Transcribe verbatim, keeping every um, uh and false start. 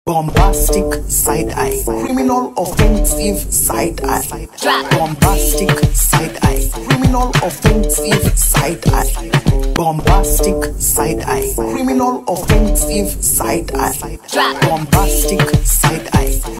Bombastic side eye, criminal offensive side eye. Bombastic side eye, criminal offensive side eye. Bombastic side eye, criminal offensive side eye. Bombastic side eye.